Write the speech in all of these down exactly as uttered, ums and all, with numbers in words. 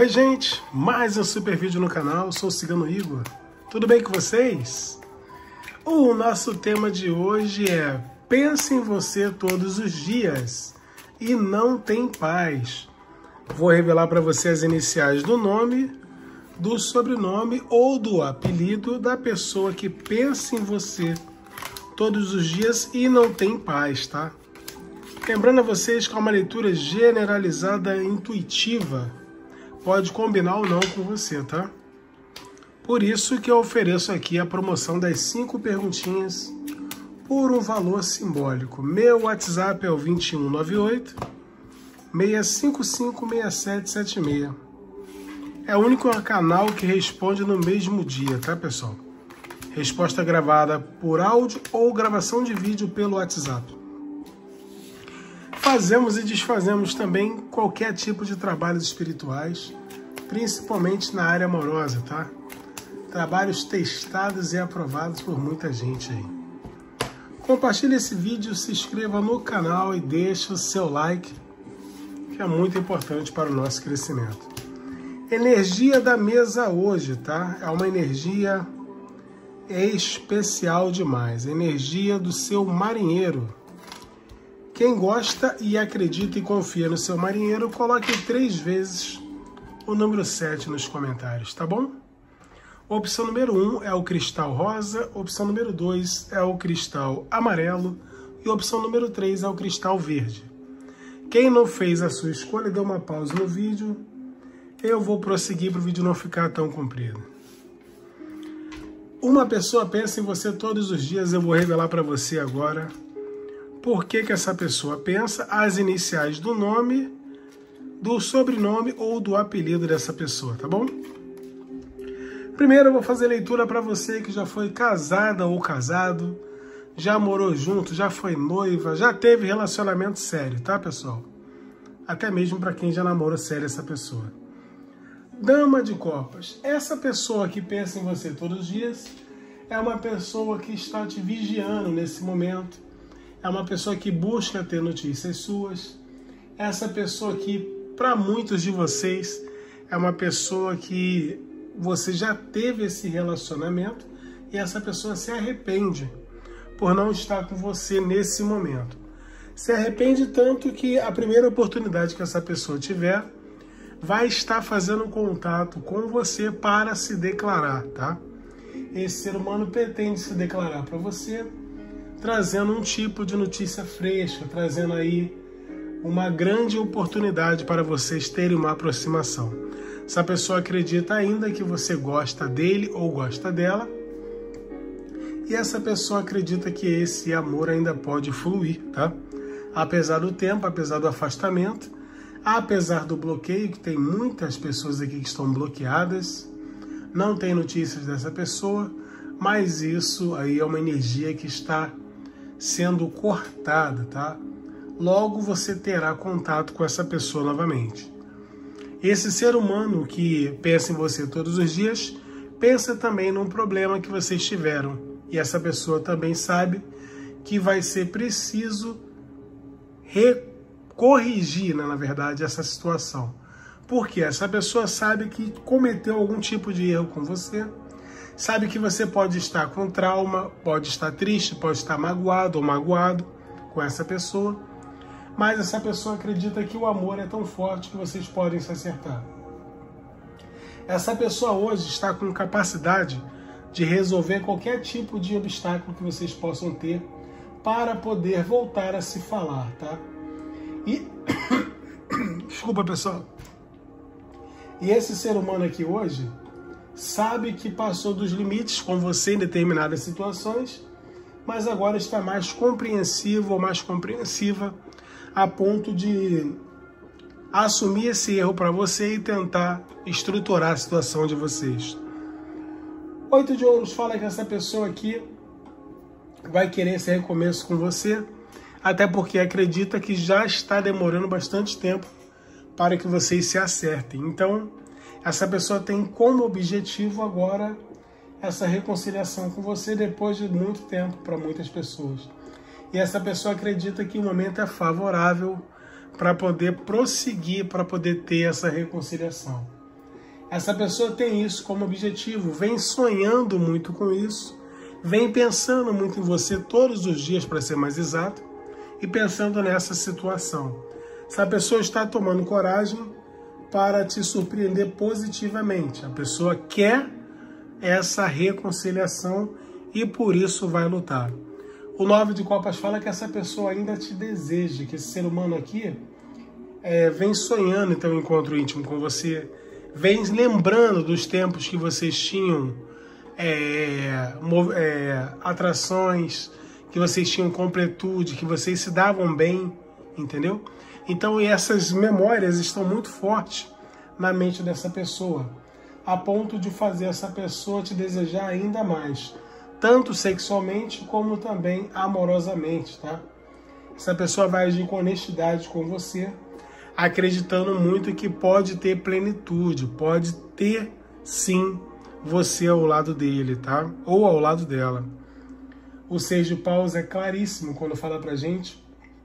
Oi gente, mais um super vídeo no canal, eu sou o Cigano Igor, tudo bem com vocês? O nosso tema de hoje é pense em você todos os dias e não tem paz. Vou revelar para você as iniciais do nome, do sobrenome ou do apelido da pessoa que pensa em você todos os dias e não tem paz, tá? Lembrando a vocês que é uma leitura generalizada intuitiva, pode combinar ou não com você, tá? Por isso que eu ofereço aqui a promoção das cinco perguntinhas por um valor simbólico. Meu WhatsApp é o dois um nove oito, seis cinco cinco, seis sete sete seis. É o único canal que responde no mesmo dia, tá, pessoal? Resposta gravada por áudio ou gravação de vídeo pelo WhatsApp. Fazemos e desfazemos também qualquer tipo de trabalhos espirituais, principalmente na área amorosa, tá? Trabalhos testados e aprovados por muita gente aí. Compartilhe esse vídeo, se inscreva no canal e deixe o seu like, que é muito importante para o nosso crescimento. Energia da mesa hoje, tá? É uma energia especial demais, energia do seu marinheiro. Quem gosta e acredita e confia no seu marinheiro, coloque três vezes o número sete nos comentários, tá bom? Opção número um é o cristal rosa, opção número dois é o cristal amarelo e opção número três é o cristal verde. Quem não fez a sua escolha, dê uma pausa no vídeo. Eu vou prosseguir para o vídeo não ficar tão comprido. Uma pessoa pensa em você todos os dias, eu vou revelar para você agora por que que essa pessoa pensa, as iniciais do nome, do sobrenome ou do apelido dessa pessoa, tá bom? Primeiro eu vou fazer leitura para você que já foi casada ou casado, já morou junto, já foi noiva, já teve relacionamento sério, tá, pessoal? Até mesmo para quem já namora sério essa pessoa. Dama de copas, essa pessoa que pensa em você todos os dias é uma pessoa que está te vigiando nesse momento, é uma pessoa que busca ter notícias suas, essa pessoa que, para muitos de vocês, é uma pessoa que você já teve esse relacionamento e essa pessoa se arrepende por não estar com você nesse momento. Se arrepende tanto que a primeira oportunidade que essa pessoa tiver, vai estar fazendo contato com você para se declarar, tá? Esse ser humano pretende se declarar para você, trazendo um tipo de notícia fresca, trazendo aí uma grande oportunidade para vocês terem uma aproximação. Essa pessoa acredita ainda que você gosta dele ou gosta dela, e essa pessoa acredita que esse amor ainda pode fluir, tá? Apesar do tempo, apesar do afastamento, apesar do bloqueio, que tem muitas pessoas aqui que estão bloqueadas, não tem notícias dessa pessoa, mas isso aí é uma energia que está sendo cortada, tá? Logo você terá contato com essa pessoa novamente. Esse ser humano que pensa em você todos os dias, pensa também num problema que vocês tiveram. E essa pessoa também sabe que vai ser preciso corrigir, né, na verdade, essa situação. Porque essa pessoa sabe que cometeu algum tipo de erro com você, sabe que você pode estar com trauma, pode estar triste, pode estar magoado ou magoado com essa pessoa, mas essa pessoa acredita que o amor é tão forte que vocês podem se acertar. Essa pessoa hoje está com capacidade de resolver qualquer tipo de obstáculo que vocês possam ter para poder voltar a se falar, tá? E desculpa, pessoal. E esse ser humano aqui hoje sabe que passou dos limites com você em determinadas situações, mas agora está mais compreensivo ou mais compreensiva a ponto de assumir esse erro para você e tentar estruturar a situação de vocês. Oito de ouros fala que essa pessoa aqui vai querer esse recomeço com você, até porque acredita que já está demorando bastante tempo para que vocês se acertem. Então, essa pessoa tem como objetivo agora essa reconciliação com você depois de muito tempo para muitas pessoas. E essa pessoa acredita que o momento é favorável para poder prosseguir, para poder ter essa reconciliação. Essa pessoa tem isso como objetivo, vem sonhando muito com isso, vem pensando muito em você todos os dias, para ser mais exato, e pensando nessa situação. Essa pessoa está tomando coragem para te surpreender positivamente. A pessoa quer essa reconciliação e por isso vai lutar. O nove de copas fala que essa pessoa ainda te deseja, que esse ser humano aqui é, vem sonhando em ter um encontro íntimo com você, vem lembrando dos tempos que vocês tinham é, é, atrações, que vocês tinham completude, que vocês se davam bem, entendeu? Então essas memórias estão muito fortes na mente dessa pessoa, a ponto de fazer essa pessoa te desejar ainda mais, tanto sexualmente como também amorosamente, tá? Essa pessoa vai agir com honestidade com você, acreditando muito que pode ter plenitude, pode ter, sim, você ao lado dele, tá? Ou ao lado dela. O seis de paus é claríssimo quando fala pra gente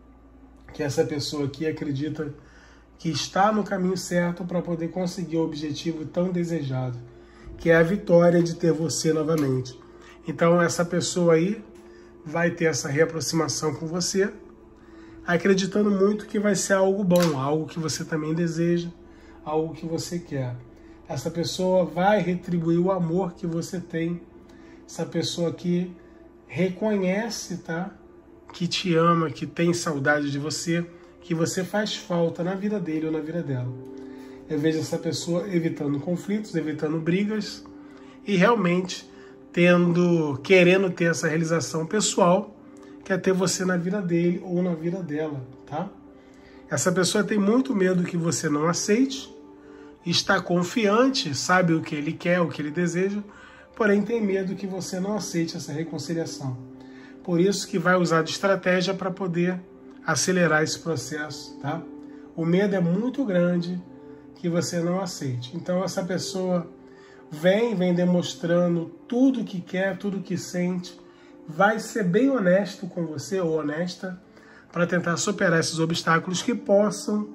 que essa pessoa aqui acredita que está no caminho certo para poder conseguir o objetivo tão desejado, que é a vitória de ter você novamente. Então essa pessoa aí vai ter essa reaproximação com você, acreditando muito que vai ser algo bom, algo que você também deseja, algo que você quer. Essa pessoa vai retribuir o amor que você tem. Essa pessoa aqui reconhece, tá? Que te ama, que tem saudade de você, que você faz falta na vida dele ou na vida dela. Eu vejo essa pessoa evitando conflitos, evitando brigas e realmente tendo, querendo ter essa realização pessoal, que é ter você na vida dele ou na vida dela, tá? Essa pessoa tem muito medo que você não aceite, está confiante, sabe o que ele quer, o que ele deseja, porém tem medo que você não aceite essa reconciliação. Por isso que vai usar de estratégia para poder acelerar esse processo, tá? O medo é muito grande que você não aceite. Então essa pessoa vem, vem demonstrando tudo que quer, tudo que sente, vai ser bem honesto com você ou honesta para tentar superar esses obstáculos que possam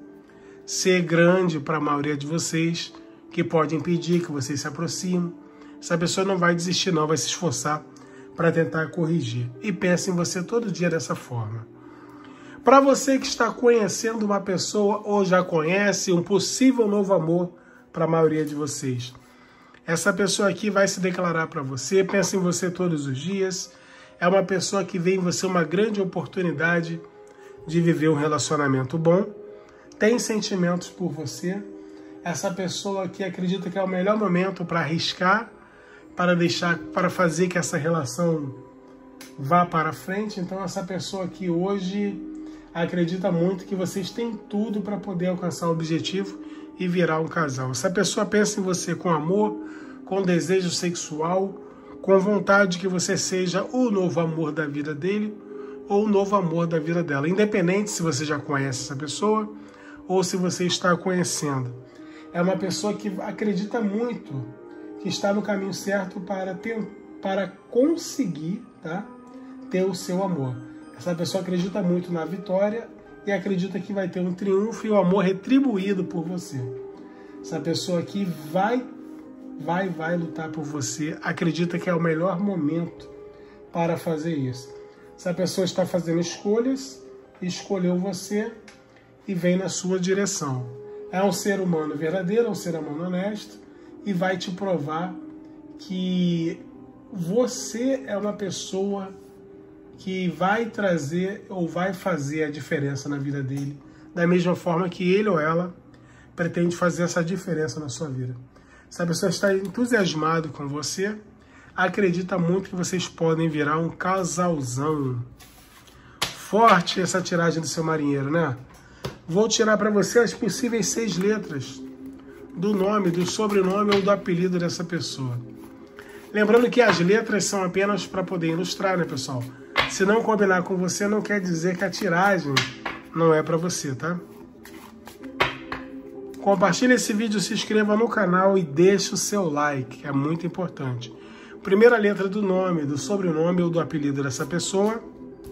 ser grande para a maioria de vocês, que pode impedir que vocês se aproximem. Essa pessoa não vai desistir não, vai se esforçar para tentar corrigir. E pense em você todo dia dessa forma. Para você que está conhecendo uma pessoa ou já conhece um possível novo amor para a maioria de vocês, essa pessoa aqui vai se declarar para você, pensa em você todos os dias, é uma pessoa que vê em você uma grande oportunidade de viver um relacionamento bom, tem sentimentos por você, essa pessoa aqui acredita que é o melhor momento para arriscar, para deixar, para fazer que essa relação vá para frente. Então essa pessoa aqui hoje acredita muito que vocês têm tudo para poder alcançar o objetivo e virar um casal. Essa pessoa pensa em você com amor, com desejo sexual, com vontade que você seja o novo amor da vida dele ou o novo amor da vida dela, independente se você já conhece essa pessoa ou se você está conhecendo. É uma pessoa que acredita muito que está no caminho certo para, ter, para conseguir, tá, ter o seu amor. Essa pessoa acredita muito na vitória e acredita que vai ter um triunfo e o amor retribuído por você. Essa pessoa aqui vai, vai, vai lutar por você, acredita que é o melhor momento para fazer isso. Essa pessoa está fazendo escolhas, escolheu você e vem na sua direção. É um ser humano verdadeiro, é um ser humano honesto e vai te provar que você é uma pessoa que vai trazer ou vai fazer a diferença na vida dele, da mesma forma que ele ou ela pretende fazer essa diferença na sua vida. Essa pessoa está entusiasmada com você, acredita muito que vocês podem virar um casalzão. Forte essa tiragem do seu marinheiro, né? Vou tirar para você as possíveis seis letras do nome, do sobrenome ou do apelido dessa pessoa. Lembrando que as letras são apenas para poder ilustrar, né, pessoal? Se não combinar com você, não quer dizer que a tiragem não é para você, tá? Compartilhe esse vídeo, se inscreva no canal e deixe o seu like, que é muito importante. Primeira letra do nome, do sobrenome ou do apelido dessa pessoa,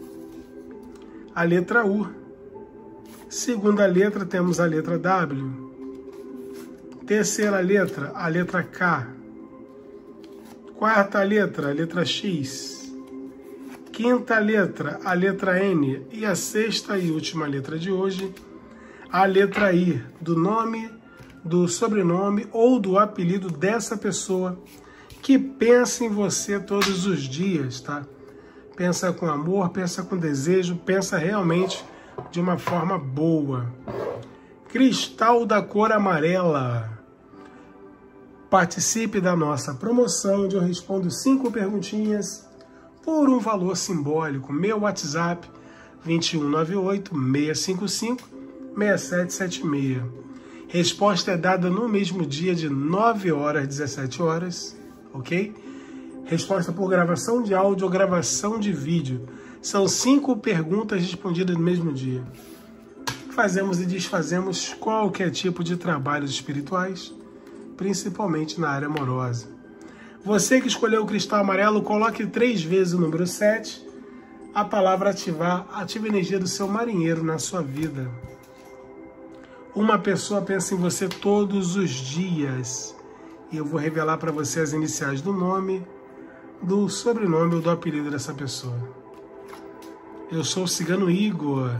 a letra U. Segunda letra, temos a letra W. Terceira letra, a letra K. Quarta letra, a letra X. Quinta letra, a letra N. E a sexta e última letra de hoje, a letra I, do nome, do sobrenome ou do apelido dessa pessoa que pensa em você todos os dias, tá? Pensa com amor, pensa com desejo, pensa realmente de uma forma boa. Cristal da cor amarela. Participe da nossa promoção, onde eu respondo cinco perguntinhas por um valor simbólico. Meu WhatsApp, dois um nove oito, seis cinco cinco, seis sete sete seis. Resposta é dada no mesmo dia de nove horas às dezessete horas, ok? Resposta por gravação de áudio ou gravação de vídeo. São cinco perguntas respondidas no mesmo dia. Fazemos e desfazemos qualquer tipo de trabalhos espirituais, principalmente na área amorosa. Você que escolheu o cristal amarelo, coloque três vezes o número sete. A palavra ativar, ativa a energia do seu marinheiro na sua vida. Uma pessoa pensa em você todos os dias. E eu vou revelar para você as iniciais do nome, do sobrenome ou do apelido dessa pessoa. Eu sou o Cigano Igor.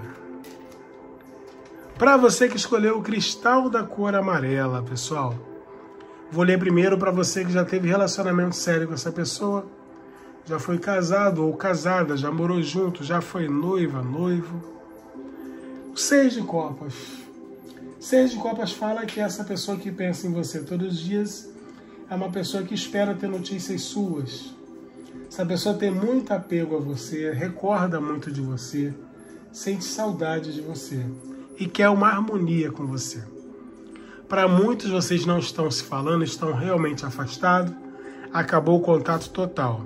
Para você que escolheu o cristal da cor amarela, pessoal, vou ler primeiro para você que já teve relacionamento sério com essa pessoa, já foi casado ou casada, já morou junto, já foi noiva, noivo. O Seis de Copas. Seis de Copas fala que essa pessoa que pensa em você todos os dias é uma pessoa que espera ter notícias suas. Essa pessoa tem muito apego a você, recorda muito de você, sente saudade de você e quer uma harmonia com você. Para muitos, vocês não estão se falando, estão realmente afastados, acabou o contato total.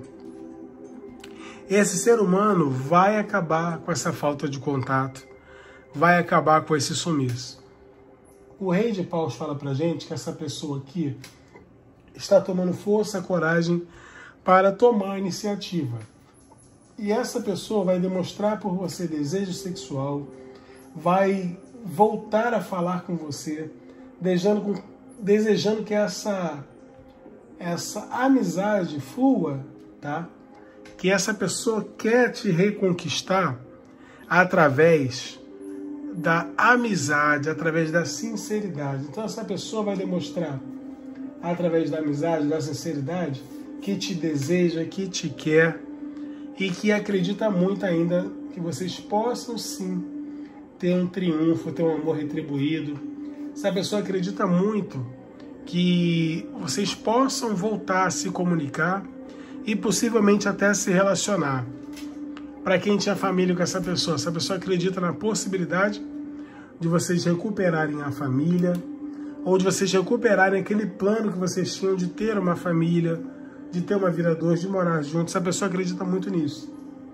Esse ser humano vai acabar com essa falta de contato, vai acabar com esse sumiço. O Rei de Paus fala pra gente que essa pessoa aqui está tomando força, coragem para tomar a iniciativa. E essa pessoa vai demonstrar por você desejo sexual, vai voltar a falar com você, desejando, desejando que essa, essa amizade flua, tá? Que essa pessoa quer te reconquistar através da amizade, através da sinceridade. Então essa pessoa vai demonstrar, através da amizade, da sinceridade, que te deseja, que te quer e que acredita muito ainda que vocês possam sim ter um triunfo, ter um amor retribuído. Essa pessoa acredita muito que vocês possam voltar a se comunicar e possivelmente até se relacionar. Para quem tinha família com essa pessoa, essa pessoa acredita na possibilidade de vocês recuperarem a família ou de vocês recuperarem aquele plano que vocês tinham de ter uma família, de ter uma vida a dois, de morar juntos. Essa pessoa acredita muito nisso.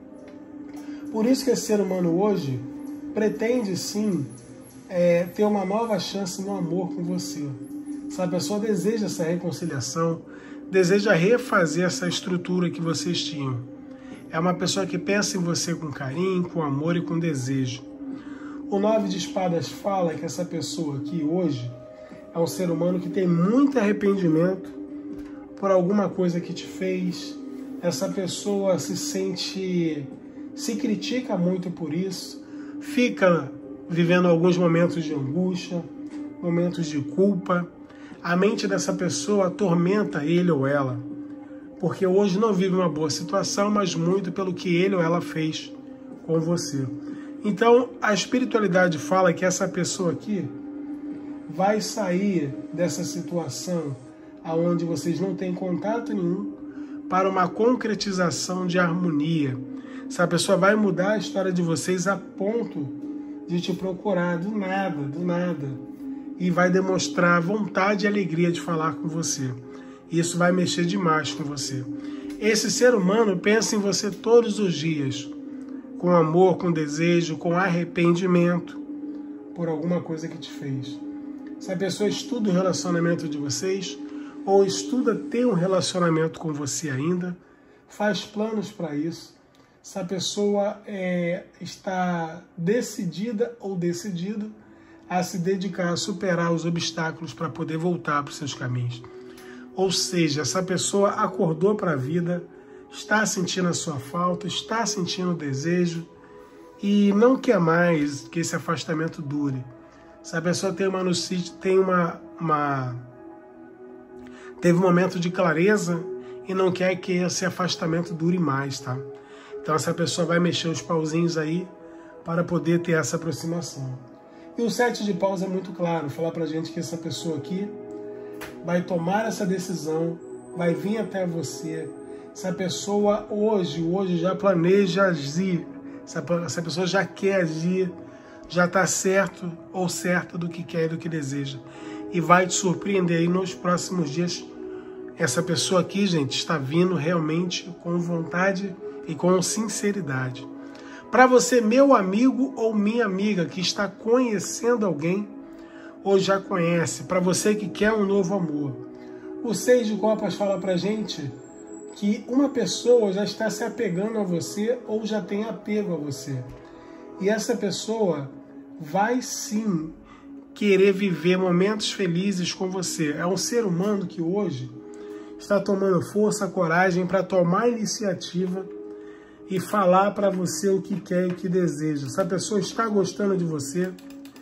Por isso que esse ser humano hoje pretende sim é, ter uma nova chance no amor com você. Essa pessoa deseja essa reconciliação, deseja refazer essa estrutura que vocês tinham. É uma pessoa que pensa em você com carinho, com amor e com desejo. O Nove de Espadas fala que essa pessoa aqui hoje é um ser humano que tem muito arrependimento por alguma coisa que te fez. Essa pessoa se sente, se critica muito por isso, fica vivendo alguns momentos de angústia, momentos de culpa. A mente dessa pessoa atormenta ele ou ela, porque hoje não vive uma boa situação, mas muito pelo que ele ou ela fez com você. Então, a espiritualidade fala que essa pessoa aqui vai sair dessa situação onde vocês não têm contato nenhum para uma concretização de harmonia. Essa pessoa vai mudar a história de vocês a ponto de te procurar do nada, do nada, e vai demonstrar vontade e alegria de falar com você. Isso vai mexer demais com você. Esse ser humano pensa em você todos os dias, com amor, com desejo, com arrependimento por alguma coisa que te fez. Se a pessoa estuda o relacionamento de vocês, ou estuda ter um relacionamento com você ainda, faz planos para isso. Se a pessoa é, está decidida ou decidido a se dedicar a superar os obstáculos para poder voltar para os seus caminhos. Ou seja, essa pessoa acordou para a vida, está sentindo a sua falta, está sentindo o desejo e não quer mais que esse afastamento dure. Essa pessoa tem uma tem uma, uma teve um momento de clareza e não quer que esse afastamento dure mais, tá? Então essa pessoa vai mexer os pauzinhos aí para poder ter essa aproximação. E o sete de paus é muito claro, falar pra gente que essa pessoa aqui vai tomar essa decisão, vai vir até você. Essa pessoa hoje, hoje já planeja agir, essa, essa pessoa já quer agir, já está certo ou certa do que quer e do que deseja. E vai te surpreender aí nos próximos dias. Essa pessoa aqui, gente, está vindo realmente com vontade e com sinceridade. Para você, meu amigo ou minha amiga que está conhecendo alguém ou já conhece, para você que quer um novo amor, o seis de copas fala para gente que uma pessoa já está se apegando a você ou já tem apego a você. E essa pessoa vai sim querer viver momentos felizes com você. É um ser humano que hoje está tomando força, coragem para tomar iniciativa e falar para você o que quer e o que deseja. Essa pessoa está gostando de você,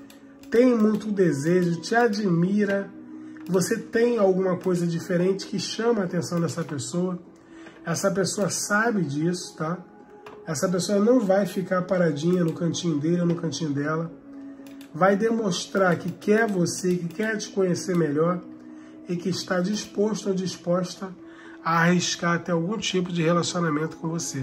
tem muito desejo, te admira, você tem alguma coisa diferente que chama a atenção dessa pessoa. Essa pessoa sabe disso, tá? Essa pessoa não vai ficar paradinha no cantinho dele ou no cantinho dela. Vai demonstrar que quer você, que quer te conhecer melhor e que está disposto ou disposta a arriscar até algum tipo de relacionamento com você.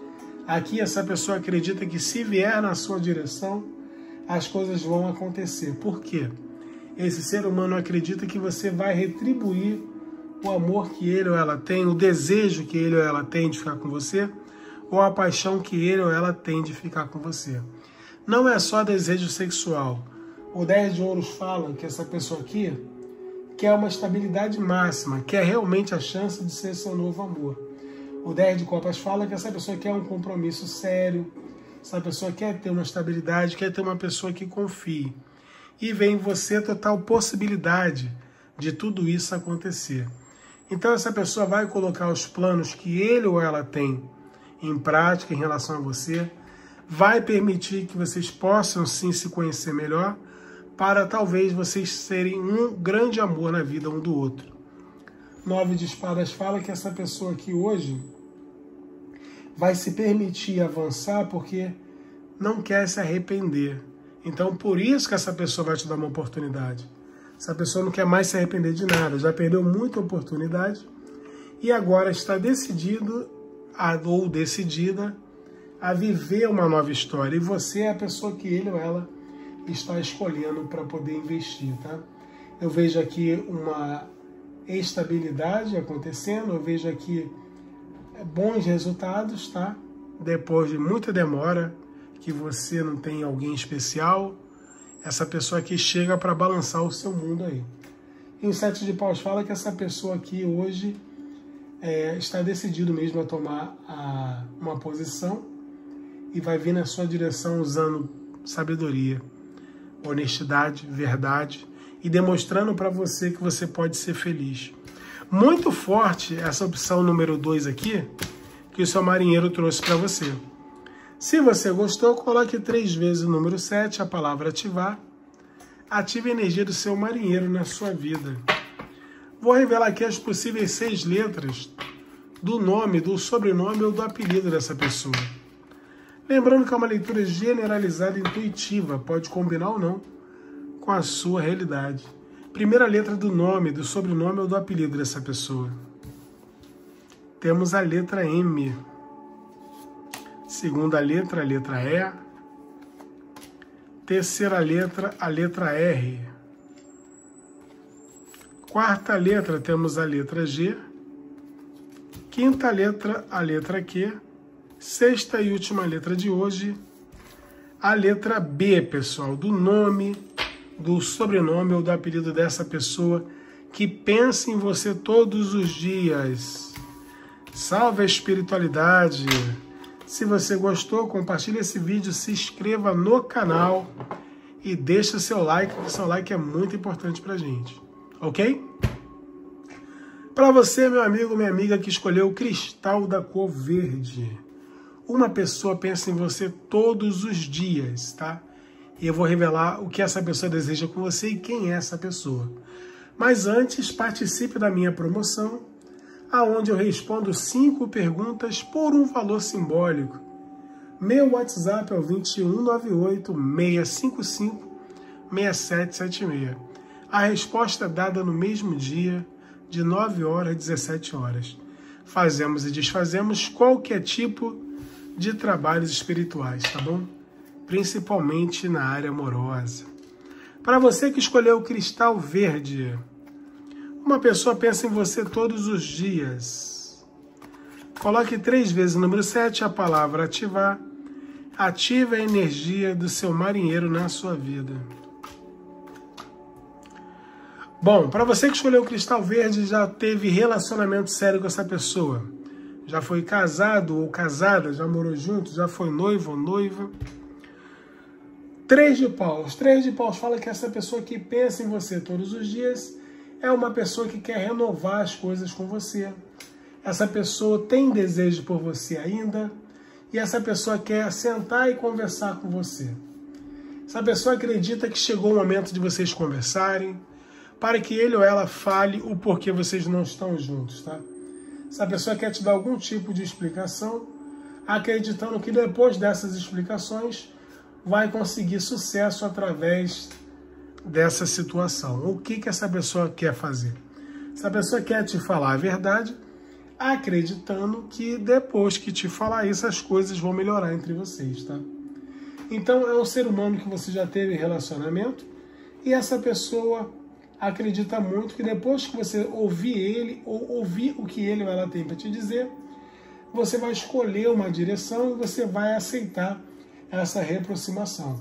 Aqui essa pessoa acredita que se vier na sua direção, as coisas vão acontecer. Por quê? Esse ser humano acredita que você vai retribuir o amor que ele ou ela tem, o desejo que ele ou ela tem de ficar com você, ou a paixão que ele ou ela tem de ficar com você. Não é só desejo sexual. O dez de ouros fala que essa pessoa aqui quer uma estabilidade máxima, quer realmente a chance de ser seu novo amor. O dez de copas fala que essa pessoa quer um compromisso sério, essa pessoa quer ter uma estabilidade, quer ter uma pessoa que confie. E vem em você total possibilidade de tudo isso acontecer. Então essa pessoa vai colocar os planos que ele ou ela tem em prática em relação a você, vai permitir que vocês possam sim se conhecer melhor, para talvez vocês serem um grande amor na vida um do outro. Nove de espadas fala que essa pessoa aqui hoje vai se permitir avançar porque não quer se arrepender. Então por isso que essa pessoa vai te dar uma oportunidade. Essa pessoa não quer mais se arrepender de nada, já perdeu muita oportunidade e agora está decidido a, ou decidida a viver uma nova história. E você é a pessoa que ele ou ela está escolhendo para poder investir, tá? Eu vejo aqui uma estabilidade acontecendo, eu vejo aqui bons resultados, tá? Depois de muita demora, que você não tem alguém especial, essa pessoa aqui chega para balançar o seu mundo aí. E o sete de paus fala que essa pessoa aqui hoje é, está decidido mesmo a tomar a, uma posição e vai vir na sua direção usando sabedoria, honestidade, verdade e demonstrando para você que você pode ser feliz. Muito forte essa opção número dois aqui, que o seu marinheiro trouxe para você. Se você gostou, coloque três vezes o número sete, a palavra ativar. Ative a energia do seu marinheiro na sua vida. Vou revelar aqui as possíveis seis letras do nome, do sobrenome ou do apelido dessa pessoa. Lembrando que é uma leitura generalizada e intuitiva, pode combinar ou não com a sua realidade. Primeira letra do nome, do sobrenome ou do apelido dessa pessoa. Temos a letra M. Segunda letra, a letra E. Terceira letra, a letra R. Quarta letra, temos a letra G. Quinta letra, a letra Q. Sexta e última letra de hoje, a letra B, pessoal, do nome, do sobrenome ou do apelido dessa pessoa que pensa em você todos os dias. Salve a espiritualidade! Se você gostou, compartilhe esse vídeo, se inscreva no canal e deixa seu like, porque seu like é muito importante pra gente, ok? Para você, meu amigo, minha amiga, que escolheu o cristal da cor verde, uma pessoa pensa em você todos os dias, tá? E eu vou revelar o que essa pessoa deseja com você e quem é essa pessoa. Mas antes, participe da minha promoção, aonde eu respondo cinco perguntas por um valor simbólico. Meu WhatsApp é o dois um nove oito, seis cinco cinco, seis sete sete seis. A resposta é dada no mesmo dia, de nove horas às dezessete horas. Fazemos e desfazemos qualquer tipo de trabalhos espirituais, tá bom? Principalmente na área amorosa. Para você que escolheu o cristal verde, uma pessoa pensa em você todos os dias. Coloque três vezes o número sete, a palavra ativar. Ative a energia do seu marinheiro na sua vida. Bom, para você que escolheu o cristal verde, já teve relacionamento sério com essa pessoa. Já foi casado ou casada, já morou junto, já foi noivo ou noiva. Três de paus. Três de paus fala que essa pessoa que pensa em você todos os dias é uma pessoa que quer renovar as coisas com você. Essa pessoa tem desejo por você ainda. E essa pessoa quer sentar e conversar com você. Essa pessoa acredita que chegou o momento de vocês conversarem, para que ele ou ela fale o porquê vocês não estão juntos, tá? Essa pessoa quer te dar algum tipo de explicação, acreditando que depois dessas explicações vai conseguir sucesso através dessa situação. O que que essa pessoa quer fazer? Essa pessoa quer te falar a verdade, acreditando que depois que te falar isso, as coisas vão melhorar entre vocês, tá? Então, é um ser humano que você já teve relacionamento, e essa pessoa acredita muito que depois que você ouvir ele, ou ouvir o que ele ou ela tem para te dizer, você vai escolher uma direção e você vai aceitar essa reaproximação.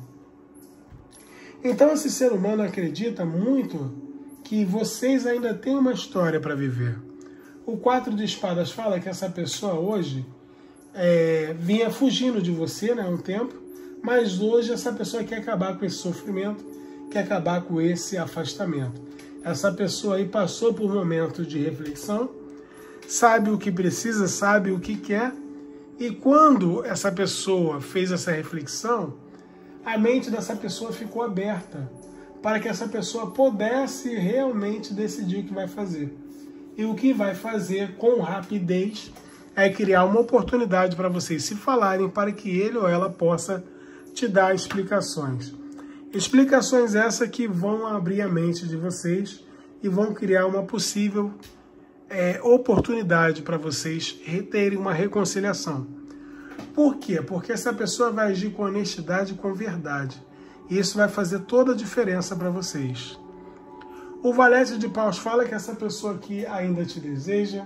Então, esse ser humano acredita muito que vocês ainda têm uma história para viver. O quatro de espadas fala que essa pessoa hoje é, vinha fugindo de você, né, há um tempo, mas hoje essa pessoa quer acabar com esse sofrimento, quer acabar com esse afastamento. Essa pessoa aí passou por momentos de reflexão, sabe o que precisa, sabe o que quer, e quando essa pessoa fez essa reflexão, a mente dessa pessoa ficou aberta para que essa pessoa pudesse realmente decidir o que vai fazer. E o que vai fazer com rapidez é criar uma oportunidade para vocês se falarem, para que ele ou ela possa te dar explicações. Explicações essas que vão abrir a mente de vocês e vão criar uma possível é, oportunidade para vocês terem uma reconciliação. Por quê? Porque essa pessoa vai agir com honestidade e com verdade. E isso vai fazer toda a diferença para vocês. O valete de paus fala que essa pessoa aqui ainda te deseja,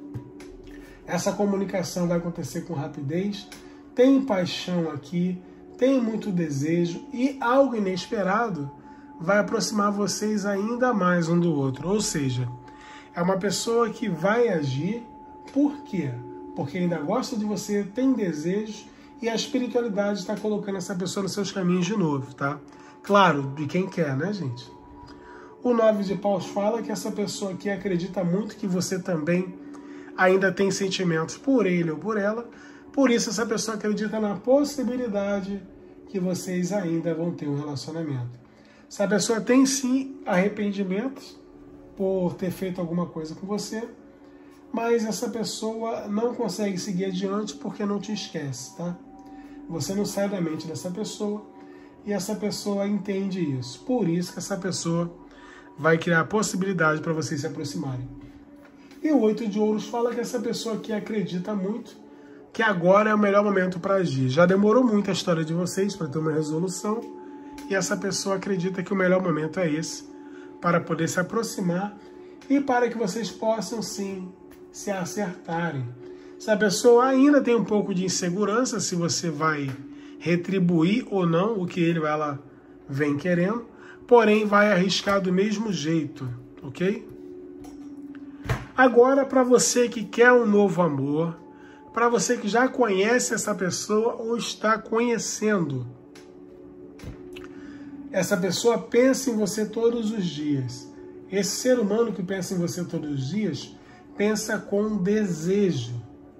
essa comunicação vai acontecer com rapidez, tem paixão aqui, tem muito desejo e algo inesperado vai aproximar vocês ainda mais um do outro. Ou seja, é uma pessoa que vai agir, por quê? Porque ainda gosta de você, tem desejos e a espiritualidade está colocando essa pessoa nos seus caminhos de novo, tá? Claro, de quem quer, né, gente? O nove de paus fala que essa pessoa aqui acredita muito que você também ainda tem sentimentos por ele ou por ela. Por isso, essa pessoa acredita na possibilidade que vocês ainda vão ter um relacionamento. Essa pessoa tem, sim, arrependimentos por ter feito alguma coisa com você, mas essa pessoa não consegue seguir adiante porque não te esquece, tá? Você não sai da mente dessa pessoa e essa pessoa entende isso. Por isso que essa pessoa vai criar a possibilidade para vocês se aproximarem. E o oito de ouros fala que essa pessoa aqui acredita muito que agora é o melhor momento para agir. Já demorou muito a história de vocês para ter uma resolução e essa pessoa acredita que o melhor momento é esse para poder se aproximar e para que vocês possam sim se acertarem. Se a pessoa ainda tem um pouco de insegurança se você vai retribuir ou não o que ele ou ela vem querendo, porém vai arriscar do mesmo jeito, ok? Agora, para você que quer um novo amor, para você que já conhece essa pessoa ou está conhecendo, Essa pessoa pensa em você todos os dias. Esse ser humano que pensa em você todos os dias, pensa com desejo.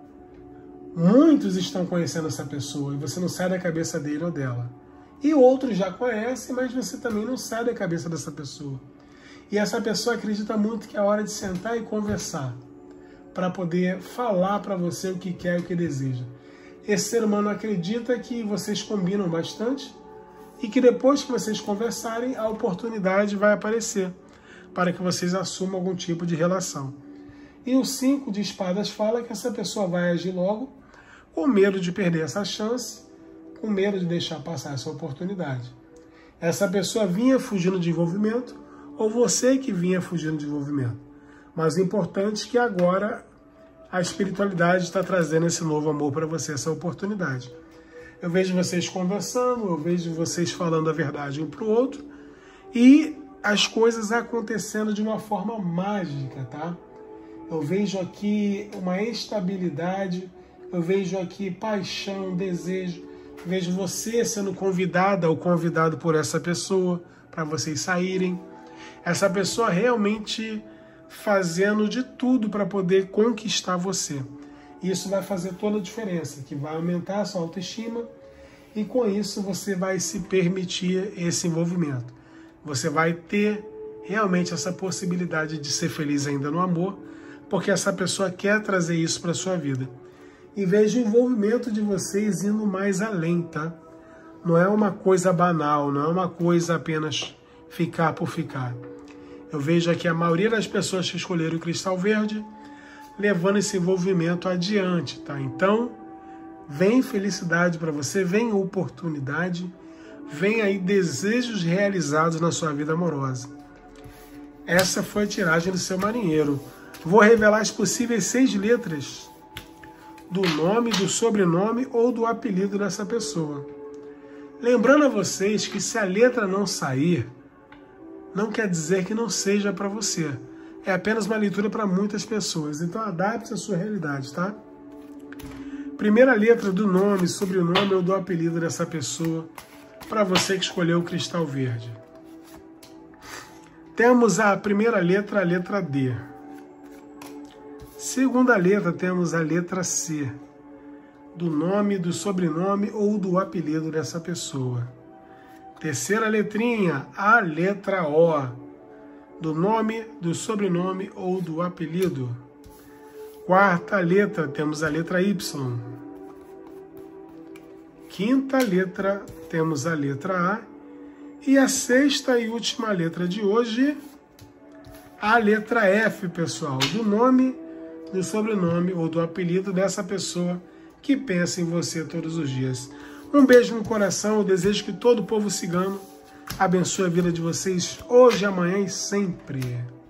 Muitos estão conhecendo essa pessoa e você não sai da cabeça dele ou dela. E outros já conhecem, mas você também não sai da cabeça dessa pessoa. E essa pessoa acredita muito que é hora de sentar e conversar, para poder falar para você o que quer e o que deseja. Esse ser humano acredita que vocês combinam bastante e que depois que vocês conversarem, a oportunidade vai aparecer para que vocês assumam algum tipo de relação. E o cinco de espadas fala que essa pessoa vai agir logo, com medo de perder essa chance, com medo de deixar passar essa oportunidade. Essa pessoa vinha fugindo de envolvimento, ou você que vinha fugindo de envolvimento. Mas o importante é que agora a espiritualidade está trazendo esse novo amor para você, essa oportunidade. Eu vejo vocês conversando, eu vejo vocês falando a verdade um para o outro, e as coisas acontecendo de uma forma mágica, tá? Eu vejo aqui uma estabilidade, eu vejo aqui paixão, desejo, vejo você sendo convidada ou convidado por essa pessoa para vocês saírem. Essa pessoa realmente fazendo de tudo para poder conquistar você. Isso vai fazer toda a diferença, que vai aumentar a sua autoestima e com isso você vai se permitir esse envolvimento. Você vai ter realmente essa possibilidade de ser feliz ainda no amor, porque essa pessoa quer trazer isso para a sua vida. E veja o envolvimento de vocês indo mais além, tá? Não é uma coisa banal, não é uma coisa apenas ficar por ficar. Eu vejo aqui a maioria das pessoas que escolheram o cristal verde levando esse envolvimento adiante, tá? Então, vem felicidade para você, vem oportunidade, vem aí desejos realizados na sua vida amorosa. Essa foi a tiragem do seu marinheiro. Vou revelar as possíveis seis letras do nome, do sobrenome ou do apelido dessa pessoa. Lembrando a vocês que se a letra não sair, não quer dizer que não seja para você. É apenas uma leitura para muitas pessoas. Então adapte a sua realidade, tá? Primeira letra do nome, sobrenome ou do apelido dessa pessoa, para você que escolheu o cristal verde. Temos a primeira letra, a letra D. Segunda letra, temos a letra C, do nome, do sobrenome ou do apelido dessa pessoa. Terceira letrinha, a letra O, do nome, do sobrenome ou do apelido. Quarta letra, temos a letra Y. Quinta letra, temos a letra A. E a sexta e última letra de hoje, a letra F, pessoal, do nome, do sobrenome ou do apelido dessa pessoa que pensa em você todos os dias. Um beijo no coração, eu desejo que todo o povo cigano abençoe a vida de vocês hoje, amanhã e sempre.